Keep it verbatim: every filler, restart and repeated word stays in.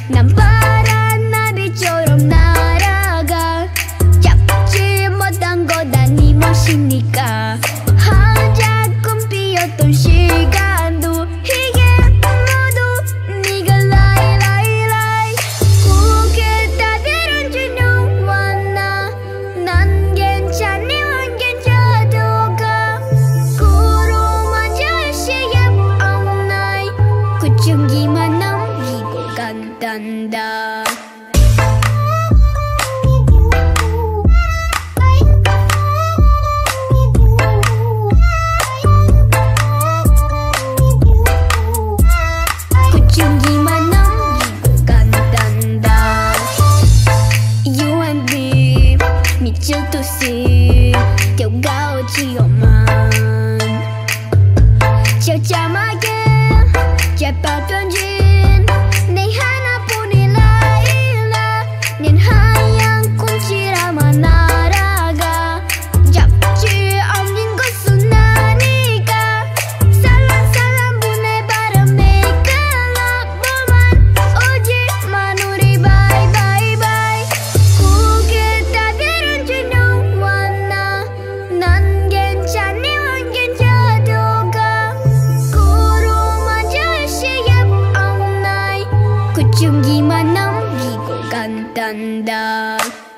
난 파란 나비처럼 날아가 잡지 못한 거 다 네 몫이니까 한자꿈 피었던 시간도 이게 모두 네가 lie lie lie 그게 답이란 줄 너와 나 난 괜찮니 안 괜찮아도 가 그로만 절시에 all night 그 jun기만 남기고 간단다 jun기만 남기고 간단다 You and me 미칠 듯이 겨우가오지요만 처참하게 재빠던진 내 하나뿐인 라일라 낸 하얀 꿈치라만 날아가 잡지 않는 것은 나니까 살랑살랑 분해 바람에 깔아보만 오지만 우리 bye bye bye 그게 답이란 줄 너와 나 난 괜찮니 안 괜찮아도 가 그로만 절시에 all night 그 jun기만 남기고 간단다